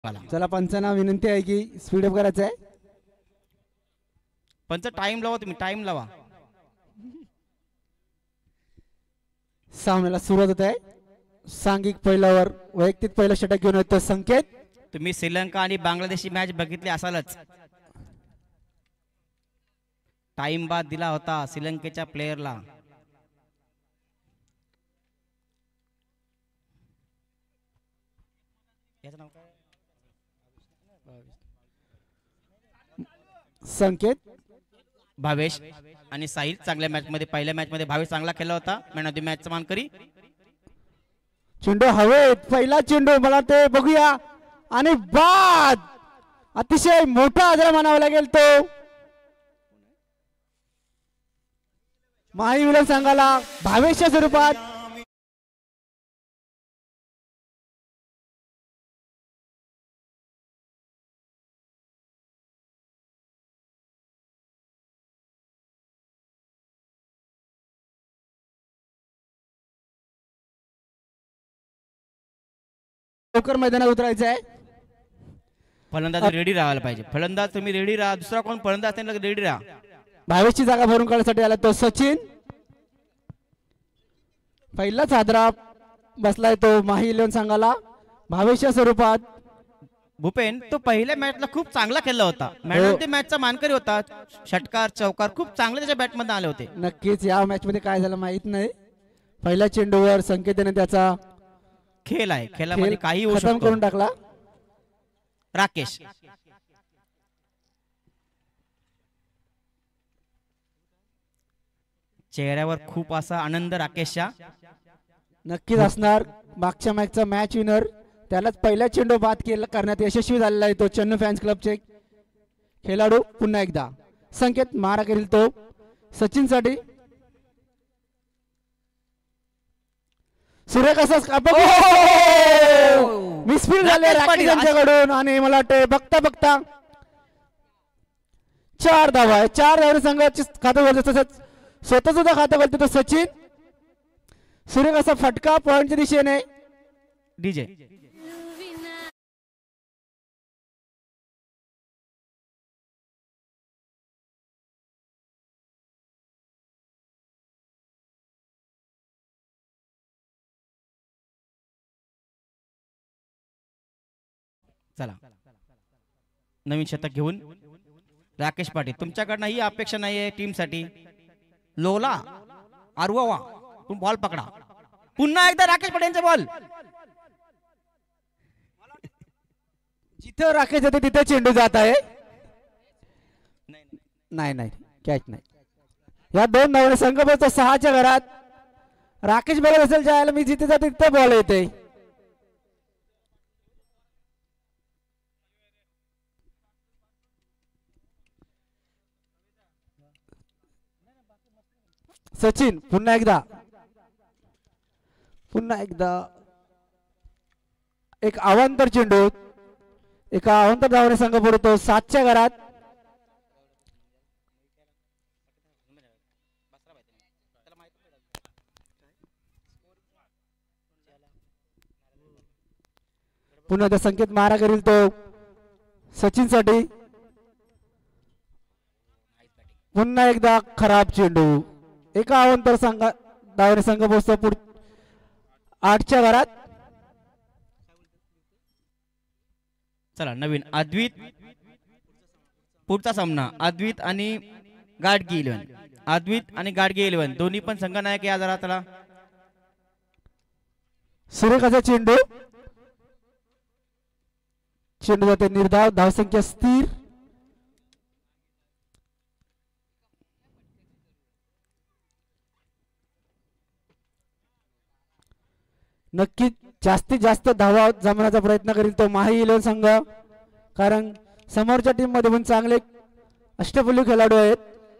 चला पंचांना विनंती आहे की स्पीड अप करायचं आहे. पंच टाइम लावा, तुम्ही टाइम लावा. सामन्याला सुरुवात होत आहे. सांघिक पहिल्यावर वैयक्तिक पहिला षटक घेऊन येतो संकेत. तुम्ही श्रीलंका आणि बांगलादेशी मॅच बघितली असालच. टाइम बाद दिला होता श्रीलंकेच्या प्लेयरला. संकेत भावेश आणि साहिल चांगल्या मॅच मध्ये, पहिल्या मॅच मध्ये भावेश चांगला खेळला होता. मॅन ऑफ द मॅच चा मानकरी. चेंडू हवेत, पहिला चेंडू मला ते बघूया आणि बाद. अतिशय मोठा आदर मानावा लागेल तो माही विलन संघाला भावेशच्या स्वरूपात. लवकर मैदानात उतरायचं आहे. फलंदाज रेडी राहायला पाहिजे. फलंदाज तुम्ही रेडी राहा. दुसरा कोण फलंदाज त्यांना रेडी राहा. भावेशची जागा भरून काढण्यासाठी आला तो सचिन. पहिलाच हादरा बसलाय तो माही इलेव्हन संघाला भावेशच्या स्वरूपात. भूपेन तो पहिल्या मॅचला खूप चांगला खेळला होता. मॅन ऑफ द मॅचचा मानकरी होता. षटकार चौकार खूप चांगले त्याच्या बॅट मध्ये आले होते. नक्कीच या मॅच मध्ये काय झालं माहित नाही. पहिल्या चेंडूवर संकेतने त्याचा खेळ आहे, खेळामध्ये काही होऊ खतम शकतो. करून टाकला. राकेश चेहऱ्यावर खूप असा आनंद राकेशच्या. नक्कीच असणार. मागच्या मॅचचा मॅच विनर त्यालाच पहिला चेंडू बाद करण्यात यशस्वी झालेला आहे तो चन्नू फॅन्स क्लबचे खेळाडू. पुन्हा एकदा संकेत मारा करील तो सचिन साठी. सुरेख असाच मिसफील्ड झाले राकेश यांच्याकडून आणि मला वाटते बघता बघता 4 धावा आहे. 4 धावाने संघाचे खातं बोलतो. तसंच स्वतः सुद्धा खातं बोलतो तो सचिन. सुरेख असा फटका पॉइंटच्या दिशेने. डीजे चला नवीन शतक घेऊन राकेश पाटील. तुमच्याकडनं ही अपेक्षा नाहीये टीम साठी. लोला आरवा बॉल पकडा. पुन्हा एकदा राकेश पाटीलचा बॉल. जिथं राकेश येते तिथे चेंडू जात आहे. नाही नाही कॅच नाही. या 2 धावांनी संघ बसतो 6च्या घरात. राकेश बघत असेल ज्याला मी जिथे जाते तिथे बॉल येते. सचिन पुन्हा एकदा एक अवांतर चेंडू. एका अवांतर धावाने संघ पडतो 7च्या घरात. पुन्हा एकदा संकेत मारा करील तो सचिन साठी. पुन्हा एकदा खराब चेंडू. एका अवांतर धावाने संघ पोहोचतो 8च्या घरात. चला नवीन अद्वित. पुढचा सामना अद्वित आणि गाडगी 11. अद्वित आणि गाडगी 11 दोन्ही पण संघनायक या जरा. त्याला सुरेखाचा चेंडू. चेंडू जाते निर्धाव. धावसंख्या स्थिर. नक्कीच जास्तीत जास्त धावा जमण्याचा प्रयत्न करील तो माही इलेव्हन संघ. कारण समोरच्या टीम मध्ये पण चांगले अष्टपैलू खेळाडू आहेत.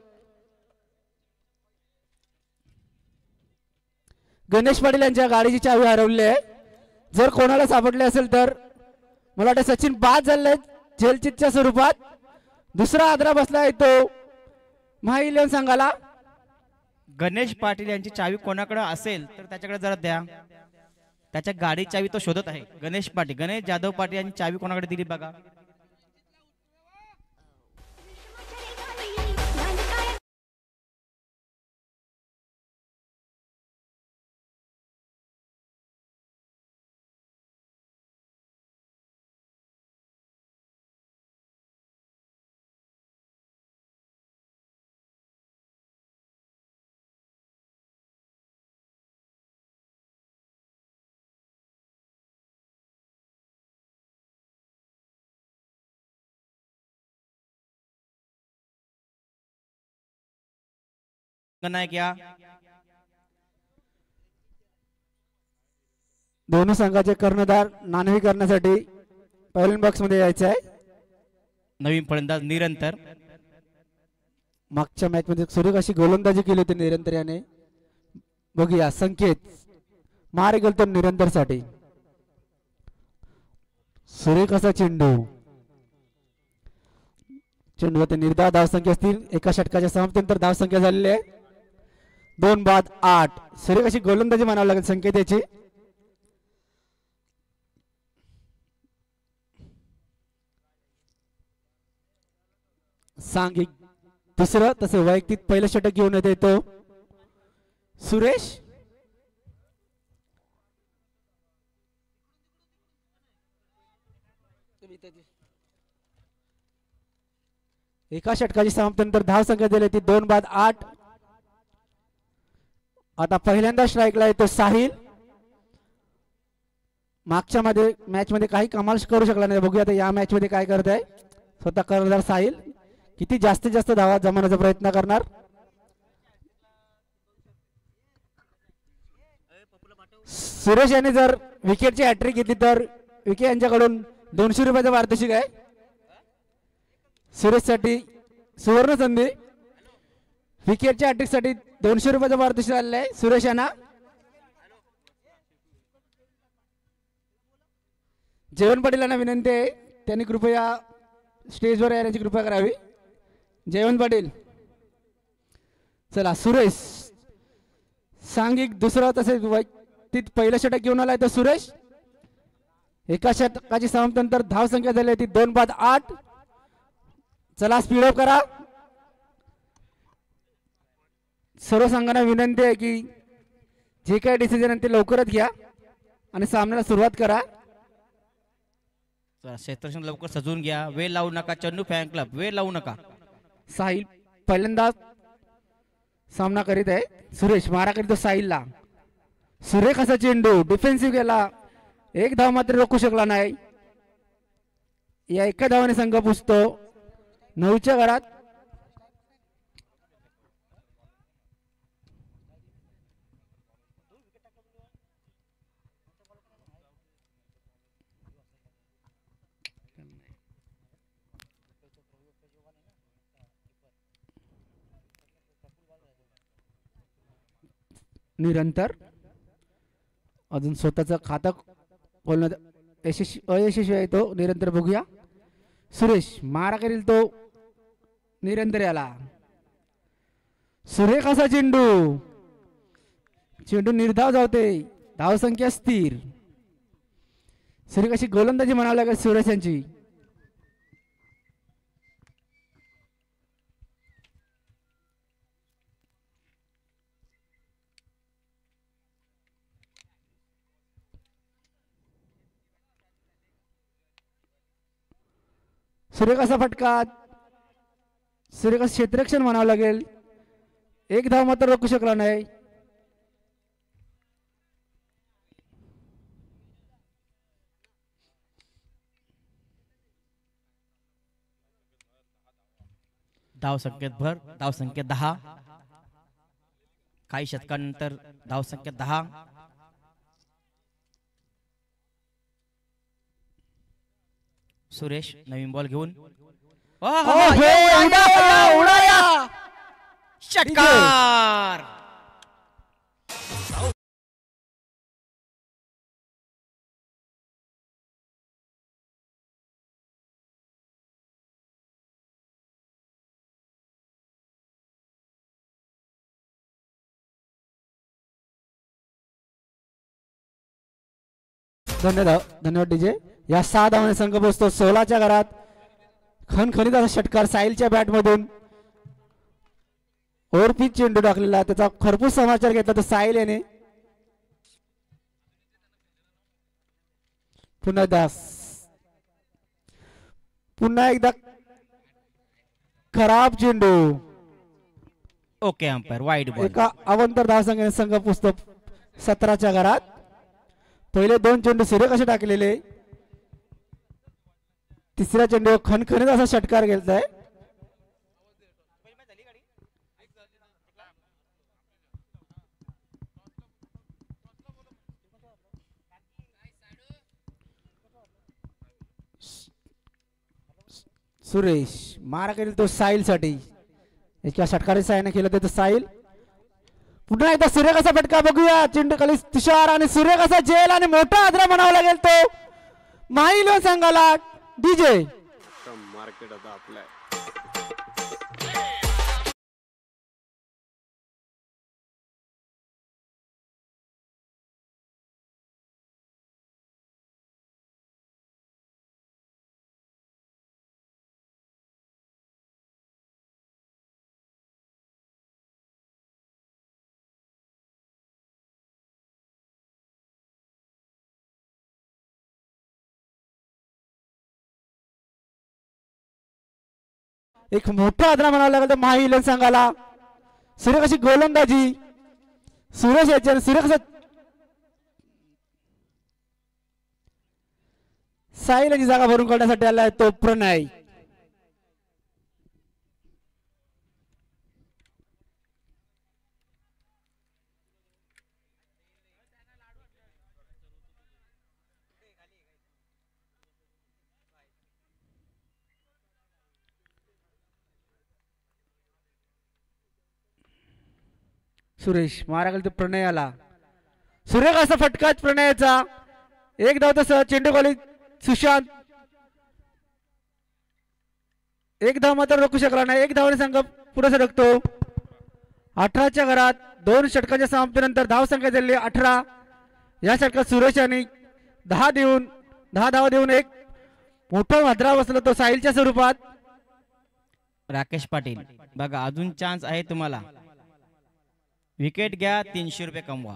गणेश पाटील यांच्या गाडीची चावी हरवली आहे. जर कोणाला सापडले असेल तर मला वाटतं सचिन बाद झाले जेलचितच्या स्वरूपात. दुसरा आदरा बसला आहे तो माही इलेव्हन संघाला. गणेश पाटील यांची चावी कोणाकडे असेल तर त्याच्याकडे जरा द्या. त्याच्या गाडी चावी तो शोधत आहे. गणेश पाटील, गणेश जाधव पाटील यांनी चावी कोणाकडे दिली बघा. नायक या. दोन्ही संघाचे कर्णधार नाणेफेक करण्यासाठी पहिल्या बॉक्स मध्ये यायचे आहे. नवीन फलंदाज निरंतर. मागच्या मॅच मध्ये सुरेख अशी गोलंदाजी केली होती निरंतर याने. बघूया संकेत मार गेलतो निरंतर साठी. सुरेख असा चेंडू. चेंडूवरती निर्धाव धावसंख्या असतील. एका षटकाच्या समाप्तीनंतर धावसंख्या झालेली आहे 2 बाद 8. सुरेख अशी गोलंदाजी म्हणावं लागेल संकेत याची. सांघिक दुसरं तसे वैयक्तिक पहिलं षटक घेऊन येते तो सुरेश. एका षटकाची समाप्तीनंतर धावसंख्या दिली ती 2 बाद 8. आता पहिल्यांदा स्ट्राईकला येतो साहिल. मागच्या मॅच मध्ये काही कमाल करू शकला नाही. बघूया आता या मॅच मध्ये काय करत आहे स्वतः कर्णधार साहिल. किती जास्तीत जास्त धावा जमवण्याचा प्रयत्न करणार. सुरेश यांनी जर विकेटची हॅट्रिक घेतली तर विकेट यांच्याकडून 200 रुपयाचा पारितोषिक आहे. सुरेश साठी सुवर्ण संधी. विकेटच्या हॅट्रिक साठी 200 रुपयाचा पारितोषिक आलेला आहे सुरेश यांना. जयवंत पाटील यांना विनंती आहे त्यांनी कृपया स्टेजवर येण्याची कृपा करावी. जयवंत पाटील. चला सुरेश सांघिक दुसरा तसेच वैयक्तिक पहिलं षटक घेऊन आलाय तर सुरेश. एका षटकाची समाप्तीनंतर धावसंख्या झाली ती 2 बाद 8. चला स्पीडअप करा. सर्व संघांना विनंती आहे की जे काही डिसिजन आहे ते लवकरच घ्या आणि सामन्याला सुरुवात करा. क्षेत्ररक्षण लवकर सजवून घ्या. वेळ लावू नका. चन्नू फॅन क्लब वेळ लावू नका. साहिल पहिल्यांदा सामना करीत आहे. सुरेश मारा करीत साहिलला. सुरेख असा चेंडू डिफेन्सिव्ह केला. एक धाव मात्र रोखू शकला नाही. या एका धावाने संघ पुसतो 9च्या घरात. निरंतर अजून स्वतःचं खातं खोलण्यात अयशस्वी आहे तो निरंतर. बघूया सुरेश मारा करील तो निरंतर याला. सुरेख असा चेंडू. चेंडू निर्धाव जावते. धावसंख्या स्थिर. सुरेख अशी गोलंदाजी म्हणावी लागेल सुरेश यांची. सुरेख असा फटका. सुरेख क्षेत्ररक्षण म्हणावं लागेल. एक धाव मात्र रोखू शकला नाही. धाव संख्येत भर. धाव संख्या 10. काही षटकांनंतर धाव संख्या 10. सुरेश नवीन बॉल घेऊन षटकार. धन्यवाद डीजे. या 6 धावांनी संघ पोहोचतो 16च्या घरात. खणखणीत असा षटकार साहिलच्या बॅट मधून ओव्हरपिच चेंडू टाकलेला, त्याचा खरपूस समाचार घेतला तो साहिल याने. पुन्हा एकदा खराब चेंडू. Okay umpire wide ball. एका अवंतर धावसंख्येने संघ पोहोचतो 17च्या घरात. पहिले 2 चेंडू सूर्य कसे टाकलेले, तिसऱ्या चेंडू खणखणीत असा षटकार घेतलाय. सुरेश मारा केली तो साहिल साठी. एका षटकारी साहाय्याने केलं ते साहिल. पुन्हा एकदा सूर्य कसा फटका बघूया. चेंडू खाली तुषार आणि सूर्य कसा जेल आणि मोठा आदरा म्हणावला गेल तो माहिलो संघाला. डीजे मार्केट आता आपलं एक मोठा आदरा म्हणावा लागेल तर माहिलन संघाला. सूर्य कशी गोलंदाजी. सुरेश याच्या सूर्य कसा साहिल यांची जागा भरून काढण्यासाठी आलाय तो प्रणय. सुरेश मारा गेल तो प्रणयाला. सूर्य कसा फटका प्रणयाचा. एक धाव तसं चेंडू खाली सुशांत. एक धाव मात्र रोखू शकला नाही. एक धावाने संघ पुढे सरकतो. 18च्या घरात 2 षटकांच्या समाप्तीनंतर धाव संख्या झाली 18. या षटकात सुरेश यांनी 10 धावा देऊन एक मोठा मात्रा बसला तो साहिलच्या स्वरूपात. राकेश पाटील बघा अजून चान्स आहे तुम्हाला. विकेट घ्या 300 रुपये कमवा.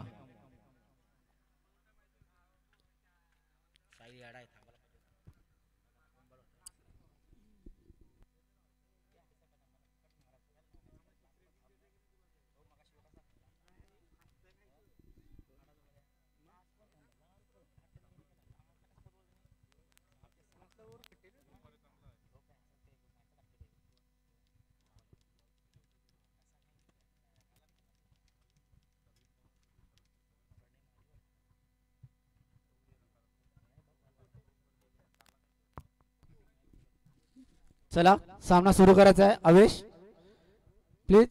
चला सामना सुरू करायचा आहे. आवेश प्लीज.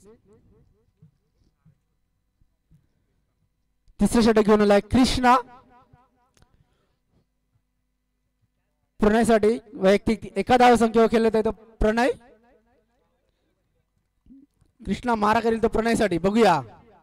तिसरे षटक घेऊन आलाय कृष्णा. प्रणयसाठी वैयक्तिक एका धाव संख्येवर खेळले तर प्रणय. कृष्णा मारा करेल तो प्रणयसाठी. बघूया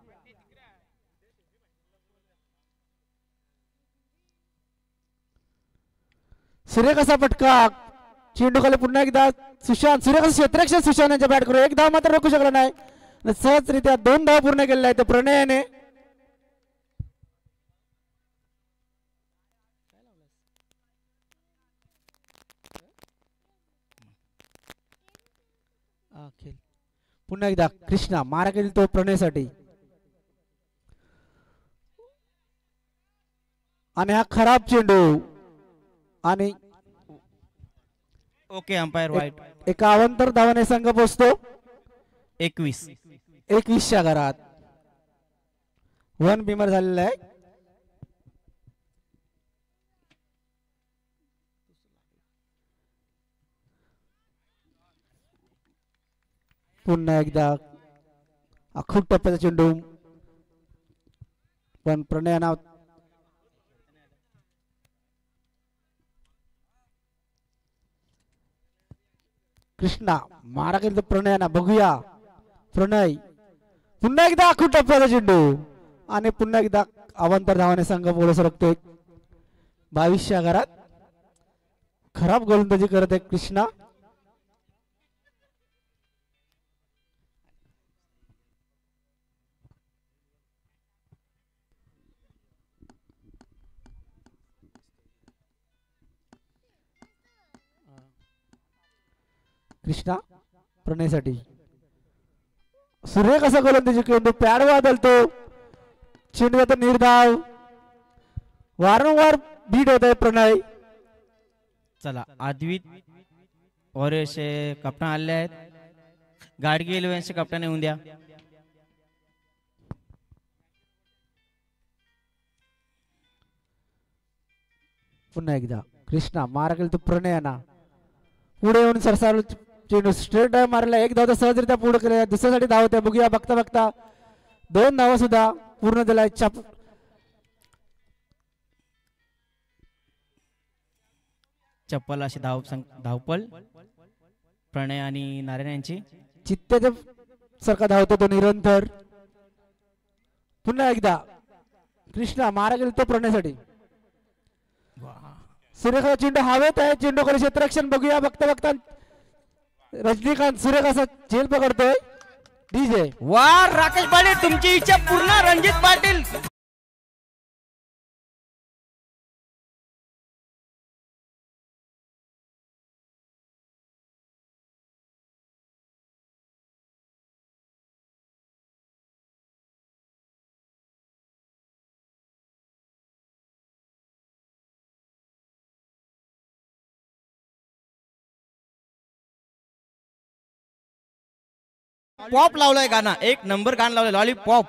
सूर्य कसा फटका. चेंडू खाली पुन्हा एकदा सुशांत. सूर्य कसं क्षेत्ररक्षण सुशांत यांच्या बॅट करू. एक धाव मात्र रोखू शकला नाही. सहजरित्या 2 धाव पूर्ण केलेला आहे तो प्रणयाने. पुन्हा एकदा कृष्णा मारा केली तो प्रणयसाठी. आणि हा खराब चेंडू. आणि ओके अंपायर वाईट. एका अवंतर धावाने संघ पोहोचतो 21च्या घरात. 1 बिमर झालेला आहे. पुन्हा एकदा खूप टप्प्याचा चेंडू. पण प्रणयाना कृष्णा मारा केली तर प्रणयाना. बघूया प्रणय. पुन्हा एकदा खूप टप्प्याचा चेंडू. आणि पुन्हा एकदा अवंतर धावाने संघ पुढे सरकतोय 22 आघात खराब गोलंदाजी करत आहे कृष्णा. कृष्णा प्रणयसाठी सूर्य कसा गोलंदाजी करतो, पॅड बदलतो, चेंडू आता निर्धाव, वारंवार बीट होत आहे प्रणय. चला आद्वित वॉरियर्सचे कप्तान आले आहेत. गाडगे इलेव्हनचे कप्तान येऊन द्या. पुन्हा एकदा कृष्णा मारा केला तो प्रणयाना पुढे येऊन सरसार चेंडू स्ट्रेट ड्राइव्ह मारला. एक धाव तर सहजरित्या पुढे केला. दुसऱ्यासाठी धाव होत्या. बघूया बघता बघता 2 धावा सुद्धा पूर्ण झालाय. चप्पल अशी धावपल प्रणय आणि नारायण यांची. चित्त्याच्या सारखा धावतो तो निरंतर. पुन्हा एकदा कृष्णा मारा गेला तो प्रणयसाठी. सूर्यकांत चेंडू हवेत आहे. चेंडू कडे क्षेत्ररक्षण बघूया बघता बघता रजनीकांत सूर्यकांत झेल पकडतोय. डीजे वा राकेश पाटील तुमची इच्छा पूर्ण. रणजित पाटील पॉप लावलाय गाणं. 1 नंबर गाणं लावलंय लॉलीपॉप.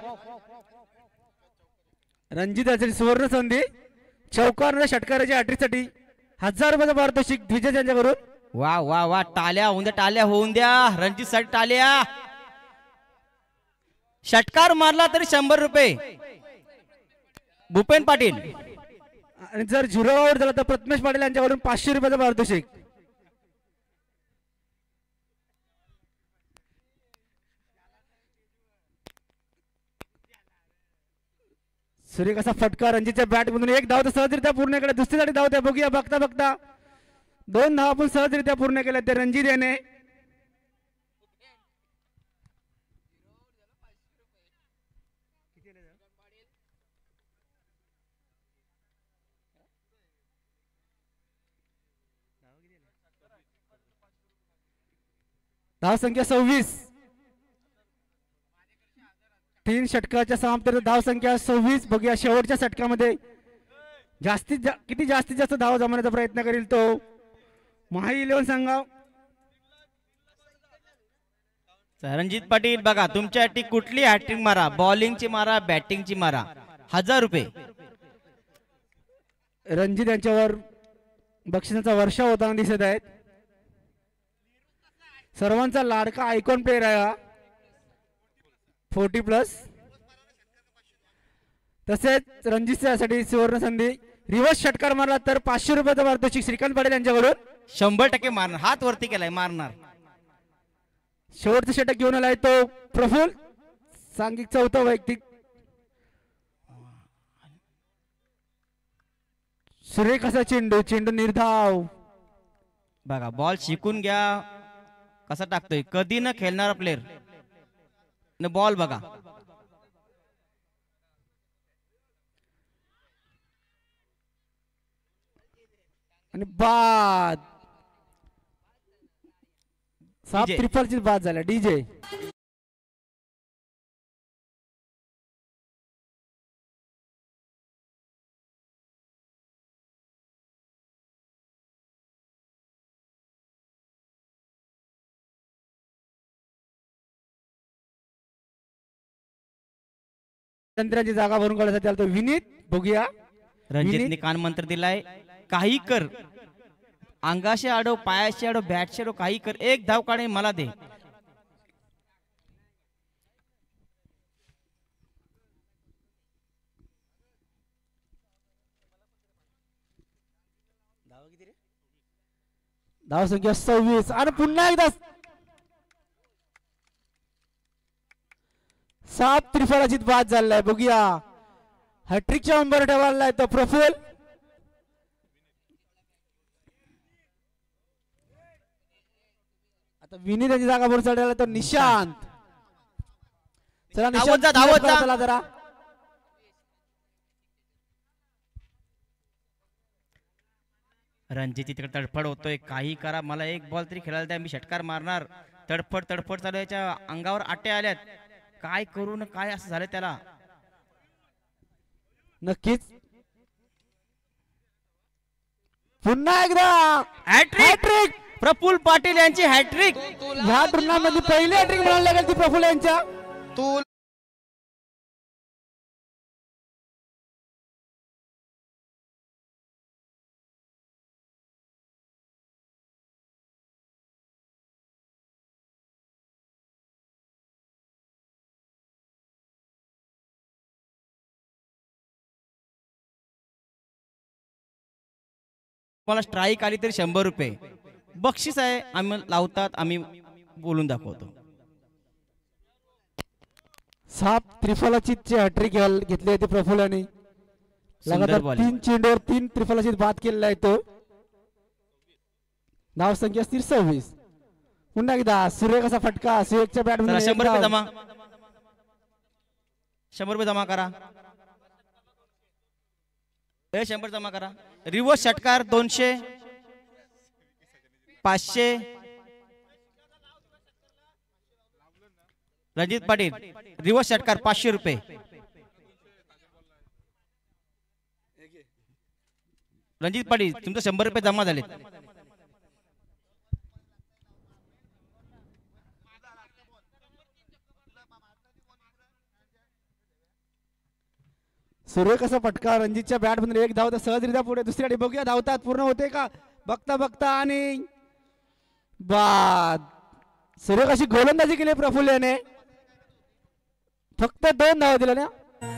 रणजित यासाठी सुवर्ण संधी. चौकार षटकाराच्या अटीसाठी 1000 रुपयाचं पारितोषिक द्विजय यांच्याकडून. वा वा वा टाल्या होऊन द्या. टाल्या होऊन द्या. रणजित साठी टाल्या. षटकार मारला तरी 100 रुपये. भूपेन पाटील आणि जर झिरो आउट झाला तर प्रथमेश पाटील यांच्याकडून 500 रुपयाचं पारितोषिक. सूर्य कसा फटका रणजितच्या बॅट मधून. 1 धाव तर सहजरित्या पूर्ण केला. दुसरीसाठी धाव त्या बघूया बघता बघता 2 धावा आपण सहजरित्या पूर्ण केल्या ते रणजित याने. धाव संख्या 26. 3 षटकाच्या समाप्तीनंतर धाव संख्या 26. बघूया शेवटच्या षटकामध्ये किती जास्तीत जास्त धाव जमवण्याचा प्रयत्न करील तो महाई 11 संघ. रणजित पाटील बघा तुमच्यासाठी कुठली हॅट्रिक मारा. बॉलिंगची मारा, बॅटिंगची मारा. 1000 रुपये. रणजित यांच्यावर बक्षिसाचा वर्षाव होताना दिसत आहेत. सर्वांचा लाडका आयकॉन प्लेअर आहे हा. 40+. तसेच रणजितसाठी सुवर्ण संधी. रिव्हर्स षटकार मारला तर 500 रुपयाचा पारितोषिक श्रीकांत पाटील यांच्याकडून. 100% मारणार. हात वरती केलाय मारणार. शेवटचं षटक घेऊन आलाय तो प्रफुल. सांघिक 4था वैयक्तिक. सुरेख असा चेंडू. चेंडू निर्धाव. बघा बॉल शिकून घ्या कसा टाकतोय. कधी न खेळणारा प्लेअर न बॉल बघा. आणि बाद. 7 त्रिफलची बाद झाला. डीजे तंत्राची जागा भरून काढण्यासाठी आला तो विनीत. बघूया रणजितने कान मंत्र दिलाय. काही कर. अंगाशी अडव, पायाशी अडव, बॅटशी अडव, काही कर. 1 धाव काढे मला दे. धाव संख्या 26. आणि पुन्हा एकदा 7 त्रिफळाची बाद झालाय. बघूया हॅट्रिकच्या अंबर ठेवायला तो प्रफुल. आता विनी त्याची जागा वर चढायला तो निशांत. चला धावत निशांत जा, धावत clear करा जा. चला जरा. रणजित तिकडे तडफड होतोय, काही करा, मला एक बॉल तरी खेळायला द्या, मी षटकार मारणार. तडफड तडफड चालू आहे, याच्या अंगावर आटे आल्यात, काय करू न काय असं झालं त्याला. नक्कीच पुन्हा एकदा हॅट्रिक प्रफुल्ल पाटील यांची हॅट्रिक. ह्या टुर्नामेंट मध्ये पहिली हॅट्रिक म्हणायला लागेल ती प्रफुल्ल यांच्या. तू मला स्ट्राईक आली तरी 100 रुपये बक्षीस आहे, आम्ही लावतात, आम्ही बोलून दाखवतो. सात त्रिफलाची हॅट्रिक घेतली होती प्रफुल्लाने. सुंदर लगातार bowling. 3 चेंडूवर 3 त्रिफलाची बाद केलेला आहे तो. नाव संख्या 26. पुन्हा एकदा सुरेख असा फटका सुरेखच्या बॅट चला, मध्ये 100 रुपये जमा, 100 रुपये जमा करा. 100 जमा करा. रिवर्स षटकार 200, 500. रणजित पाटील रिवर्स षटकार 500 रुपये. रणजित पाटील तुमचे 100 रुपये जमा झालेत. सुरेख असा फटका रणजितच्या बॅट मध्ये. एक धाव तर सहजरित्या पुढे, दुसरीकडे बघूया धावतात पूर्ण होते का बघता बघता आणि बाद. सुरेख अशी गोलंदाजी केली प्रफुल्लाने, फक्त 2 धावा दिल्या ना.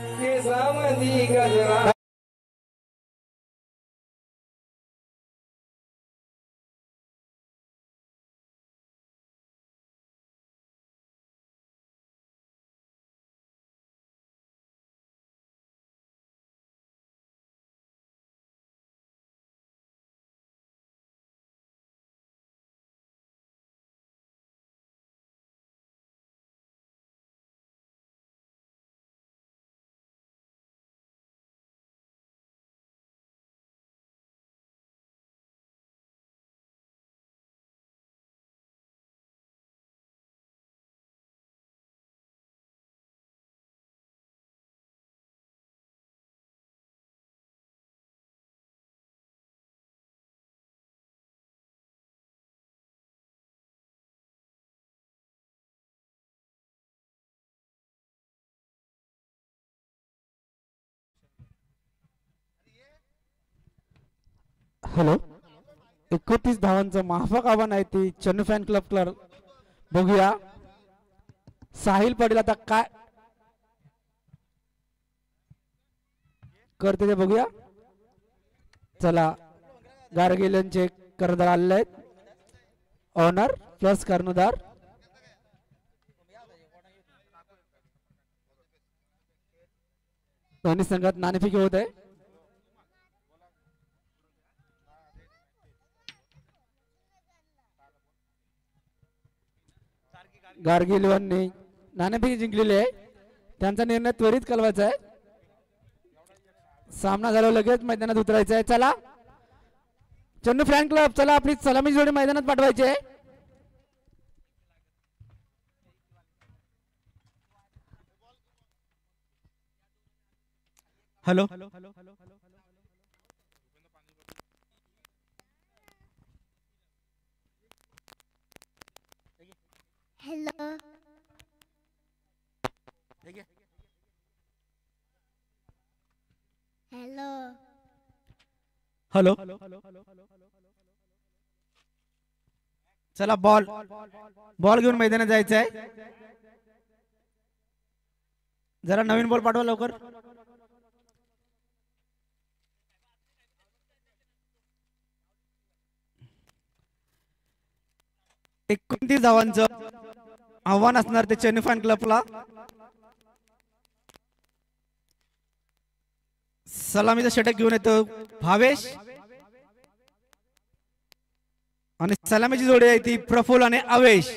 हॅलो, 31 धावांचं माफक आव्हान आहे ती चन्नू फॅन क्लब. बघूया साहिल पटेल आता काय करते ते बघूया. चला, गारगिल्यांचे कर्णधार आलेले आहेत, ऑनर प्लस कर्णधार. दोन्ही संघात नाणेफेक होत आहे. गारगिलवांनी नाणेफेक जिंकलेली आहे, त्यांचा निर्णय त्वरित कळवायचा आहे. सामना झाला लगेच मैदानात उतरायचा आहे. चला चन्नू फॅन क्लब, चला आपली सलामी जोडी मैदानात पाठवायची आहे. Hello, Hello. Hello. हॅलो. चला बॉल घेऊन मैदानात जायचं आहे. जरा नवीन बॉल पाठवा लवकर. 29 धावांचं आव्हान असणार ते चेन्नई फॅन क्लबला. सलामीचा षटक घेऊन येतो भावेश. आणि सलामीची जोडी आहे ती प्रफुल आणि अवेश.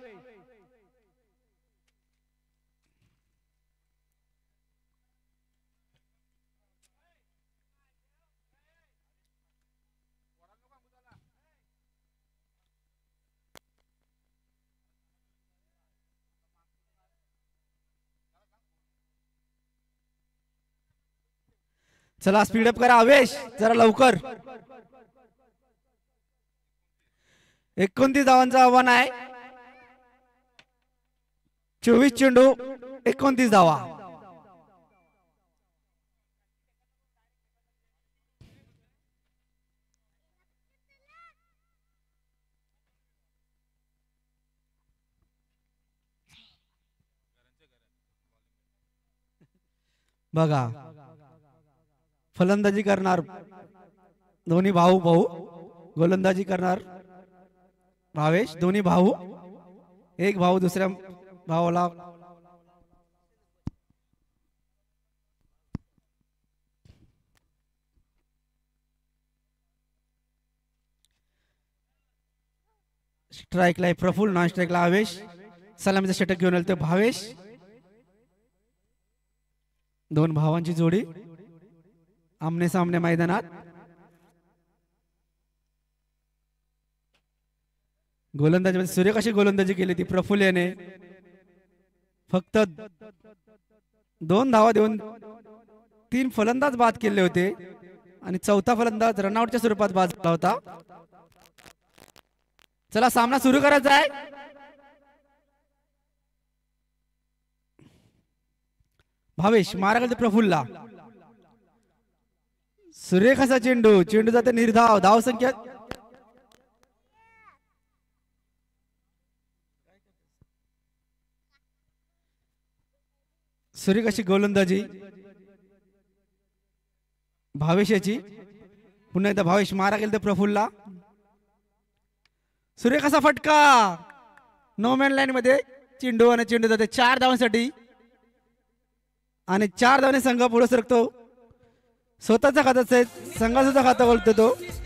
चला स्पीडअप करा अवेश जरा लवकर. 29 धावांचं आव्हान आहे. 24 चेंडू 29 धावा. बघा फलंदाजी करणार दोन्ही भाऊ गोलंदाजी करणार भावेश. दोन्ही भाऊ, एक भाऊ दुसऱ्या भावाला स्ट्राईकला प्रफुल, नॉन स्ट्राईकला आवेश. सलामीचा षटक घेऊन आले ते भावेश. दोन भावांची जोडी आमने सामने मैदानात. गोलंदाजी सूर्यकाशी गोलंदाजी केली ती प्रफुल याने. फक्त 2 धावा देऊन 3 फलंदाज बाद केले होते आणि चौथा फलंदाज रनआउटच्या स्वरूपात बाद झाला होता. चला सामना सुरू करायचा आहे. भावेश मारा प्रफुलला. सूर्यकाचा चेंडू जाते निर्धाव. धाव संख्या सूर्यकाशी गोलंदाजी भावेशाची. पुन्हा एकदा भावेश मारा गेला तर प्रफुलला. सूर्यकाचा फटका नो मॅन लाईन मध्ये. चेंडू आणि चेंडू जाते 4 धावांसाठी आणि 4 धावाने संघ पुढे सरकतो. स्वतःचा खाता संघाचा खाता बोलतो तो.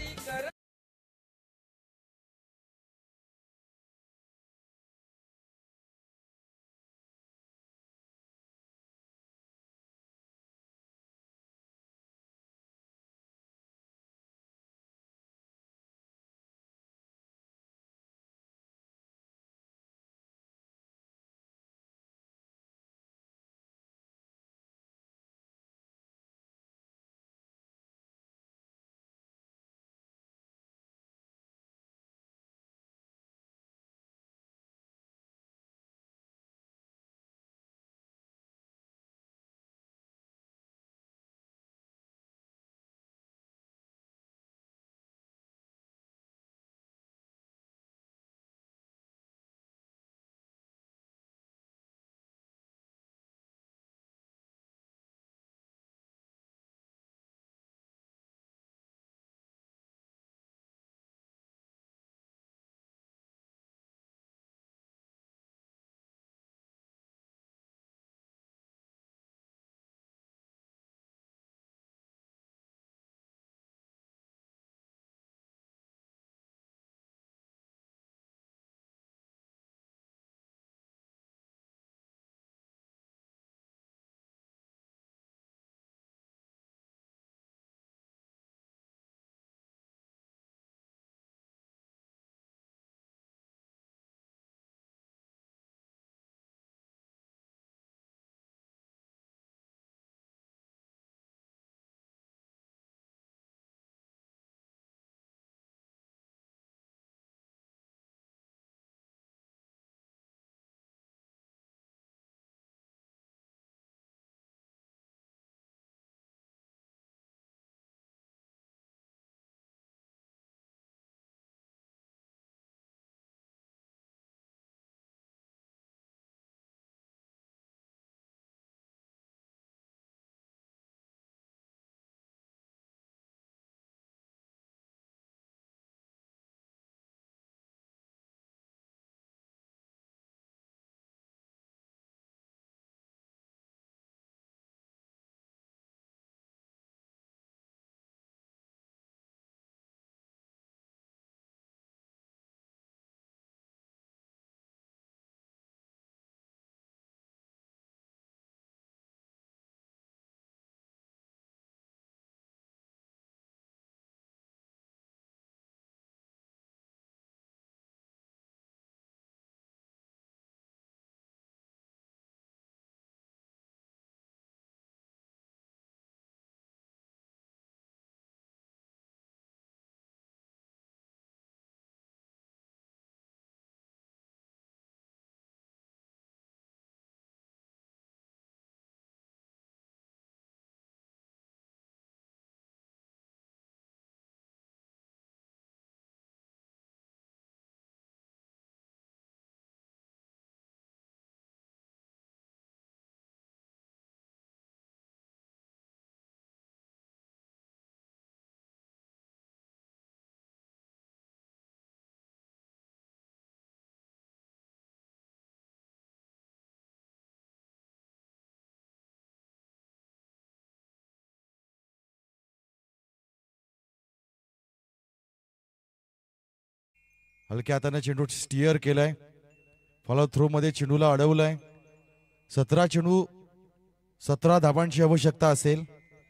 हलक्या हाताने चेंडू स्टिअर केलाय. फॉलो थ्रो मध्ये चेंडूला अडवलाय. 17 चेंडू 17 धाबांची आवश्यकता असेल.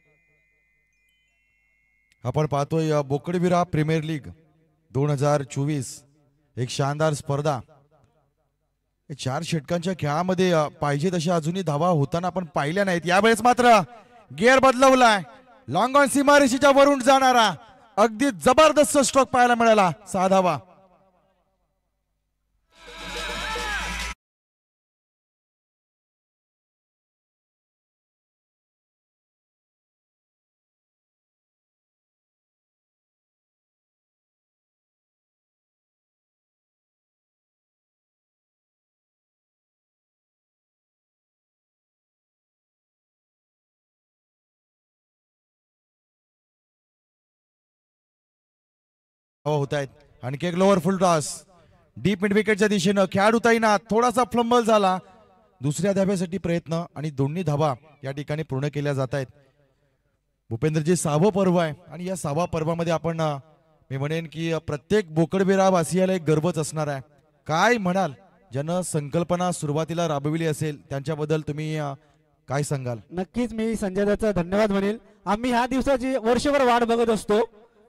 आपण पाहतोय बोकडविरा प्रीमियर लीग 2024 एक शानदार स्पर्धा. 4 षटकांच्या खेळामध्ये पाहिजे तशा अजूनही धावा होताना आपण पाहिल्या नाहीत. यावेळेस मात्र गिअर बदलवलाय. लॉंग ऑन सीमारेषेच्या वरून जाणारा अगदी जबरदस्त स्ट्रोक पाहायला मिळाला. 6 धावा. होत आहेत. आणखी एक lower full toss deep mid विकेटच्या दिशेनं खेळाडू ताईना थोडासा फ्लंबल झाला. दुसऱ्या धाब्यासाठी प्रयत्न आणि दोन्ही धाबा या ठिकाणी पूर्ण केल्या जात आहेत. भूपेंद्रजी 6वं पर्व आहे आणि या 6व्या पर्वामध्ये आपण मी म्हणेन की प्रत्येक बोकडबेरा वासियाला एक गर्वच असणार आहे. काय म्हणाल ज्यानं संकल्पना सुरुवातीला राबविली असेल त्यांच्याबद्दल तुम्ही काय सांगाल? नक्कीच मी संजय दाचा धन्यवाद म्हणेल. आम्ही ह्या दिवसाची वर्षभर वाट बघत असतो.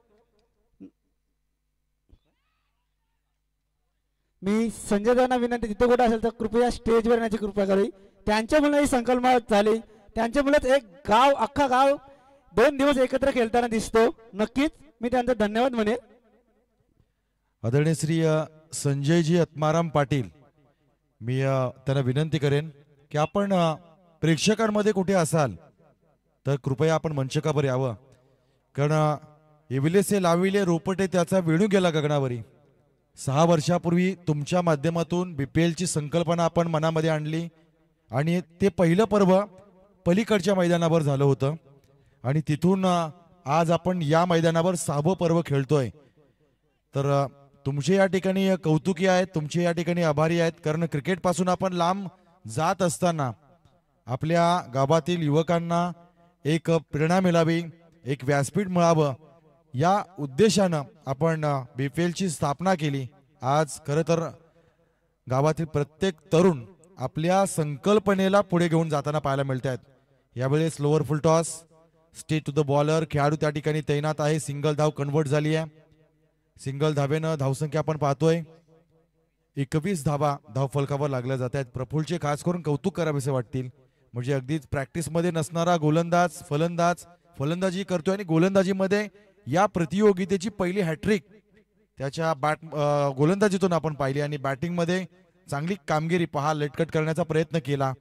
मी संजय दांना विनंती तिथे कुठे असेल तर कृपया स्टेजवर येण्याची कृपा करावी. त्यांच्यामुळे ही संकल्पना झाली. त्यांच्यामुळेच एक गाव अख्खा गाव 2 दिवस एकत्र खेळताना दिसतो. नक्कीच मी त्यांचा धन्यवाद म्हणेल. आदरणीय श्री संजयजी आत्माराम पाटील, मी त्यांना विनंती करेन की आपण प्रेक्षकांमध्ये कुठे असाल तर कृपया आपण मंचकावर यावं. कारण एविलेसे लाविले रोपटे त्याचा वेणू गेला गगनावरी. 6 वर्षापूर्वी तुमच्या माध्यमातून BPL ची संकल्पना आपण मनामध्ये आणली आणि ते पहिलं पर्व पलीकडच्या मैदानावर झालं होतं आणि तिथून आज आपण या मैदानावर 6वं पर्व खेळतोय. तर तुमचे या ठिकाणी कौतुकी आहेत, तुमचे या ठिकाणी आभारी आहेत. कारण क्रिकेट पासून आपण लांब जात असताना आपल्या गावातील युवकांना एक प्रेरणा मिळावी, एक व्यासपीठ मिळावं या उद्देशानं आपण BPL ची स्थापना केली. आज खरं तर गावातील प्रत्येक तरुण आपल्या संकल्पनेला पुढे घेऊन जाताना पाहायला मिळत आहेत. यावेळेस lower full toss straight to the bowler. खेळाडू त्या ठिकाणी तैनात आहे. सिंगल धाव कन्वर्ट झाली आहे. सिंगल धावेनं धावसंख्या आपण पाहतोय 21 धावा धाव फलकावर लागल्या जात आहेत. प्रफुल्लचे खास करून कौतुक करावेसे वाटतील. म्हणजे अगदीच प्रॅक्टिस मध्ये नसणारा गोलंदाज फलंदाजी करतोय आणि गोलंदाजीमध्ये या प्रतियोगितेची पहिली हॅट्रिक त्याच्या गोलंदाजीतून आपण पाहिली आणि बॅटिंग मध्ये चांगली कामगिरी पहा लटकट करण्याचा प्रयत्न केला.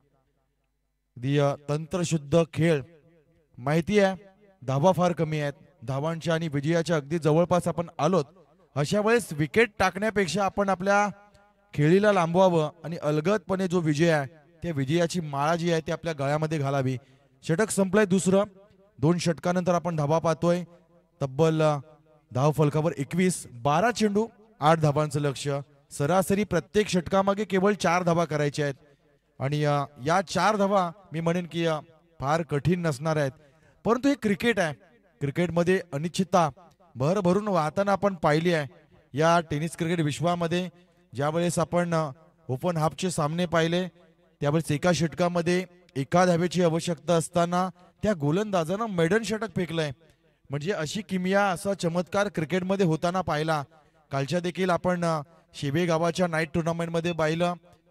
तंत्रशुद्ध खेळ. माहिती आहे धावा फार कमी आहेत. धावांच्या आणि विजयाच्या अगदी जवळपास आपण आलोत. अशा वेळेस विकेट टाकण्यापेक्षा आपण आपल्या खेळीला लांबवावं आणि अलगदपणे जो विजय आहे त्या विजयाची माळा जी आहे ती आपल्या गळ्यामध्ये घालावी. षटक संपलंय दुसरं. 2 षटकानंतर आपण धावा पाहतोय. तब्बल धाव फलकावर 21. 12 चेंडू 8 धावांचं लक्ष. सरासरी प्रत्येक षटकामागे केवळ 4 धावा करायच्या आहेत आणि या 4 धावा मी म्हणेन की फार कठीण नसणार आहेत. परंतु हे क्रिकेट आहे. क्रिकेटमध्ये अनिश्चितता भरभरून वाहताना आपण पाहिली आहे. या टेनिस क्रिकेट विश्वामध्ये ज्यावेळेस आपण ओपन हाफचे सामने पाहिले त्यावेळेस एका षटकामध्ये 1 धावेची आवश्यकता असताना त्या गोलंदाजानं मेडन षटक फेकलंय. म्हणजे अशी किमया असा चमत्कार क्रिकेटमध्ये होताना पाहिला. कालच्या देखील आपण शेबे गावाच्या नाईट टुर्नामेंट मध्ये पाहिलं.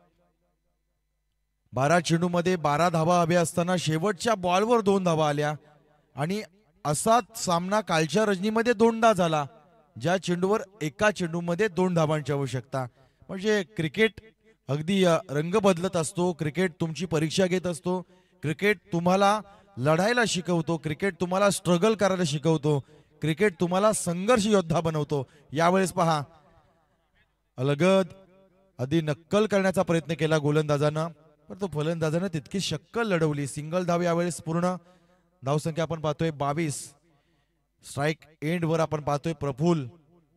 12 चेंडूमध्ये 12 धावा हव्या असताना शेवटच्या बॉलवर 2 धावा आल्या आणि असाच सामना कालच्या रजनीमध्ये 2दा झाला ज्या चेंडूवर एका चेंडूमध्ये 2 धावांची आवश्यकता. म्हणजे क्रिकेट अगदी रंग बदलत असतो. क्रिकेट तुमची परीक्षा घेत असतो. क्रिकेट तुम्हाला लढायला शिकवतो. क्रिकेट तुम्हाला स्ट्रगल करायला शिकवतो. क्रिकेट तुम्हाला संघर्ष योद्धा बनवतो. यावेळेस पहा अलगद आधी नक्कल करण्याचा प्रयत्न केला गोलंदाजानं परंतु फलंदाजानं तितकी शक्कल लढवली. सिंगल धाव यावेळेस पूर्ण. धावसंख्या आपण पाहतोय 22. स्ट्राइक एंड वर आपण पाहतोय प्रफुल्ल.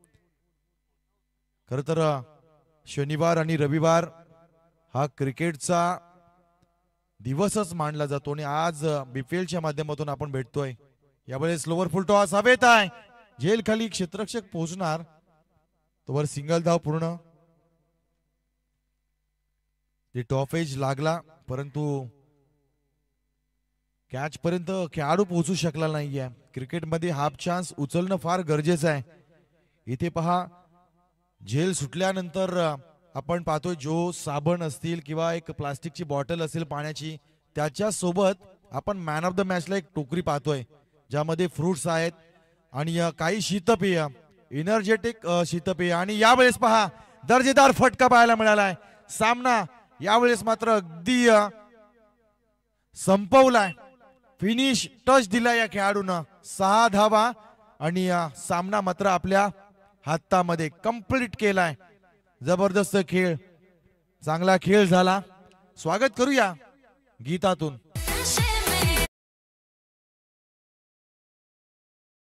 खर तर शनिवार आणि रविवार हा क्रिकेटचा दिवसच मानला जातो आणि आज BPLच्या माध्यमातून आपण भेटतोय. यावेळेस लोअर फुल टॉस हवेत आहे. झेल खाली क्षेत्ररक्षक पोहोचणार. तोवर सिंगल धाव पूर्ण. ते टॉप एज लागला परंतु कॅच पर्यंत खेळाडू पोहोचू शकला नाहीये. क्रिकेटमध्ये हाफ चान्स उचलणं फार गरजेचं आहे. इथे पहा झेल सुटल्यानंतर आपण पाहतोय जो साबण असतील किंवा एक प्लास्टिकची बॉटल असेल पाण्याची त्याच्या सोबत आपण मॅन ऑफ द मॅचला एक टोकरी पाहतोय ज्यामध्ये फ्रुट्स आहेत आणि काही शीतपेय एनर्जेटिक शीतपेय. आणि यावेळेस पहा दर्जेदार फटका पाहायला मिळालाय. सामना यावेळेस मात्र अगदी संपवलाय. फिनिश टच दिला या खेळाडूनं. 6 धावा आणि सामना मात्र आपल्या हातामध्ये कंप्लीट केलाय. जबरदस्त खेळ, चांगला खेळ झाला. स्वागत करूया गीतातून.